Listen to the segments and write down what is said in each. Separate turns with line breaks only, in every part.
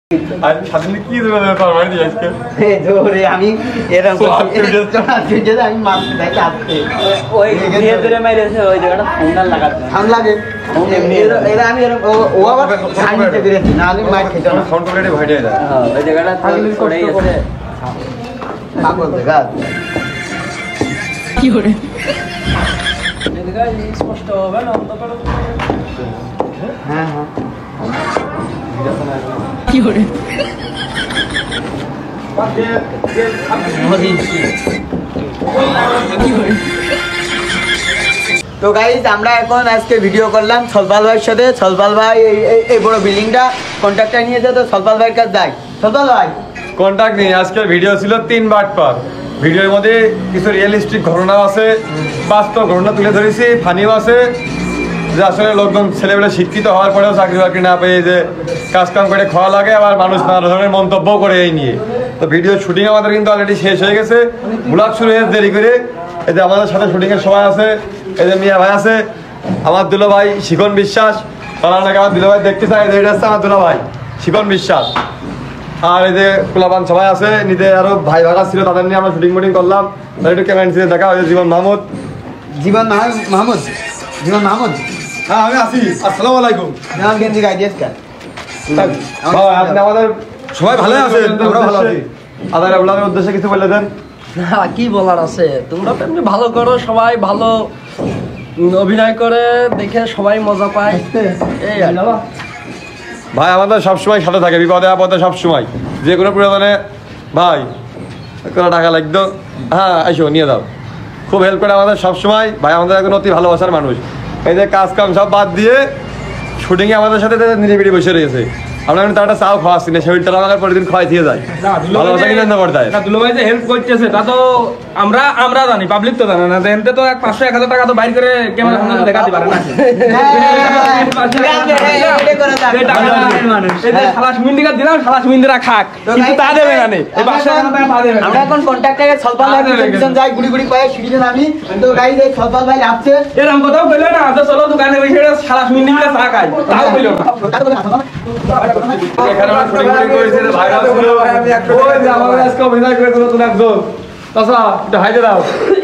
আমি কি দেবে পারমানি আজকে
এই ধরে আমি এরকম আমি মারতে থাকি আজকে ওই ধীরে ধীরে মেরেছে ওই জায়গাটা ঠান্ডা লাগাতে ঠান্ডা লাগে এরা আমি ও আবার সাইডে দিয়েছি না আমি মার খেতে না
সাউন্ড কোয়ালিটি ভাইটে যায়
হ্যাঁ ওই জায়গাটা পড়েই আছে পাগল দেখা কি করে এই জায়গা স্পষ্ট হবে না অন্ধকার হ্যাঁ হ্যাঁ কি করে তো গাইস আমরা এখন আজকে ভিডিও করলাম সলপাল ভাইয়ের সাথে। সলপাল ভাই এই বড় বিল্ডিংটা কন্ট্রাক্টর নিয়েছে, তো সলপাল ভাইয়ের কাছে যাই। সলপাল ভাই
কন্ট্রাক্ট নেই, আজকের ভিডিও ছিল 3 পার্ট পার। ভিডিওর মধ্যে কিছু রিয়েলিস্টিক ঘটনা আছে, বাস্তব ঘটনা তুলে ধরেছি, ফানিও আছে যে আসলে লোকজন ছেলেবেলা শিক্ষিত হওয়ার পরেও চাকরি বাকরি না পেয়ে যে কাজ কাম করে খাওয়া লাগে, আবার মানুষ নানা ধরনের মন্তব্য করে এই নিয়ে। তো ভিডিও শুটিং আমাদের কিন্তু অলরেডি শেষ হয়ে গেছে, ব্লগ শুরু হয়েছে দেরি করে। এই যে আমাদের সাথে শুটিংয়ের সময় আছে, এই যে মিয়া ভাই আছে, আমার দুলো ভাই শিখন বিশ্বাস, তারা নাকি আমার দুলো ভাই দেখতে চাই, এটা হচ্ছে আমার দুলো ভাই শিখন বিশ্বাস। আর এই যে কুলাবান সবাই আছে, নিতে আরো ভাই ভাগা ছিল, তাদের নিয়ে আমরা শুটিং মুটিং করলাম। তাদের একটু ক্যামেরা নিচে দেখা হয়েছে জীবন মাহমুদ।
জীবন মাহমুদ জীবন মাহমুদ
হ্যাঁ আমি আছি। আসসালামু আলাইকুম।
নাম গেঞ্জি গাইডিয়াস কা
আপনি আমাদের সবাই ভালো আছেন? আমরা ভালো আছি। আদার আপনাদের উদ্দেশ্যে কিছু বলে দেন।
না কি বলার আছে, তোমরা তো এমনি ভালো করো, সবাই ভালো অভিনয় করে, দেখে সবাই মজা পায়। এই আর
ভাই আমাদের সবসময় সাথে থাকে, বিপদে আপদে সবসময়, যে কোনো প্রয়োজনে ভাই কোনো টাকা লাগতো, হ্যাঁ আইসো নিয়ে দাও, খুব হেল্প করে আমাদের সবসময়। ভাই আমাদের এখন অতি ভালোবাসার মানুষ। এই যে কাজ কাম সব বাদ দিয়ে শুটিংয়ে আমাদের সাথে নিরিবিড়ি বসে রয়েছে। আমরা কিন্তু একটা চাও খাওয়াচ্ছি না, শরীরটা আমাদের প্রতিদিন খাওয়াই দিয়ে যায়। ভালোবাসা কিন্তু করতে
দুলোভাই যে হেল্প করতেছে তা তো আমরা জানি, পাবলিক তো জানে না। এনতে তো 500-1000 টাকা তো বাইর করে ক্যামেরা সামনে দেখাতে পারে না। সালাস মিন্দিকা দিলাম, সালাস মিন্দিরা খাক, কিন্তু তা দেবে না।
আমরা এখন কন্ট্রাক্টরে সলপাল ভাই পিছন যাই, গুড়ি গুড়ি পায়ে সিঁড়িতে নামি। তো গাইস এই সলপাল ভাই আসছে,
এরকম কথাও কইলো না, তো চলো দোকানে বসে সালাস মিন্দিরা চা খাই, তাও কইলো না।
এখানে আমরা শুটিং করেছি, ভাইরাল ছিল। ওই যে আমাদের আজকে অভিনয় করে দিল তুমি একজন, চাচা এটা হাইতে দাও।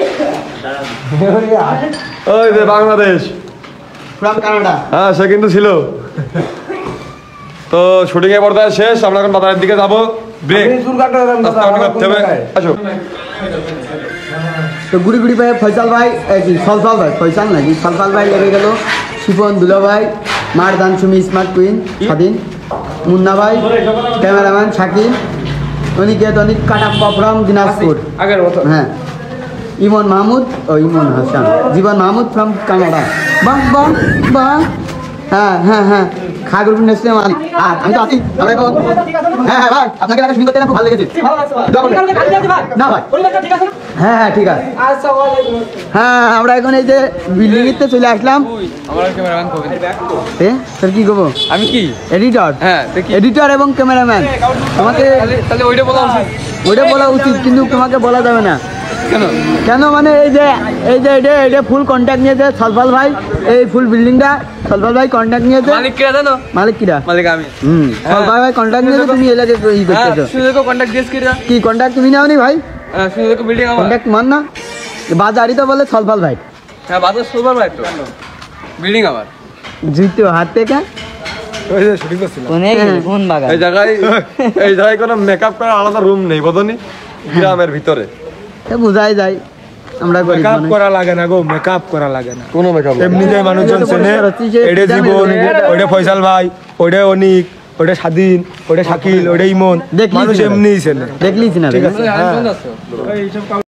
ওই যে বাংলাদেশ
ফ্রম কানাডা,
হ্যাঁ সে কিন্তু ছিল। তো শুটিং এর পর্দায় শেষ, আমরা এখন বাজারের দিকে যাবো। ব্রেক করতে হবে, আসো।
তো গুড়ি গুড়ি পায়ে ফয়সাল ভাই কি সলপাল ভাই, ফয়সাল নাকি সলপাল ভাই লেগে গেল, শিপন দুলো ভাই, মার দান সুমি স্মার্ট কুইন স্বাধীন, মুন্না ভাই, ক্যামেরাম্যান শাকিল, অনিকেত অনিক কাটাপ্পা ফ্রম দিনাজপুর, হ্যাঁ ইমন মাহমুদ ও ইমন হাসান, জীবন মাহমুদ ফ্রম কানাডা। বাহ বাহ বাহ, হ্যাঁ হ্যাঁ হ্যাঁ খাগর নেসলাম আলী। আর আমি তো আছি, হ্যাঁ হ্যাঁ ভাই আপনাকে একটা শুনতে খুব ভালো লেগেছে না ভাই? হ্যাঁ হ্যাঁ ঠিক আছে। হ্যাঁ আমরা এখন এই যে বিল্ডিং এতে চলে আসলাম।
আমার ক্যামেরাম্যান কবে
স্যার কি করবো?
আমি কি
এডিটর,
হ্যাঁ
এডিটর এবং ক্যামেরাম্যান। তোমাকে
তাহলে ওইটা বলা উচিত,
ওইটা বলা উচিত, কিন্তু তোমাকে বলা যাবে না।
কেন?
কেন মানে এই যে এটা ফুল কন্ট্যাক্ট নিয়েছে সলপাল ভাই, এই ফুল বিল্ডিংটা সলপাল ভাই কন্ট্যাক্ট নিয়েছে।
মালিক কে জানো?
মালিক কিরা?
মালিক আমি।
সলপাল ভাই কন্ট্যাক্ট নিয়েছে, তুমি এলাকে ই করতেছো।
সুযোগ কন্টাক্ট দিস কিরা?
কি কন্ট্যাক্ট তুমি নাওনি ভাই?
সুযোগ বিল্ডিং আমার
কন্ট্যাক্ট মান না, বাজারই তো বলে সলপাল ভাই।
হ্যাঁ বাজার সুপার ভাই, তো বিল্ডিং আমার
জুতো হাত থেকে কোন বাগান?
এই জায়গায় কোনো মেকআপ করার আলাদা রুম নেই, বোঝনি? গ্রামের ভিতরে
বোঝাই যায় আমরা
মেকআপ করা লাগে না গো, মেকআপ করা লাগে না,
কোনো মেকআপ
এমনি যে মানুষজন চেনে। এটা জীবন, ওইটা ফয়সাল ভাই, ওইটা অনিক, ওইটা স্বাধীন, ওইটা শাকিল, ওইটা ইমন, মানুষ এমনিই চেনে।
দেখলিস না?
ঠিক আছে।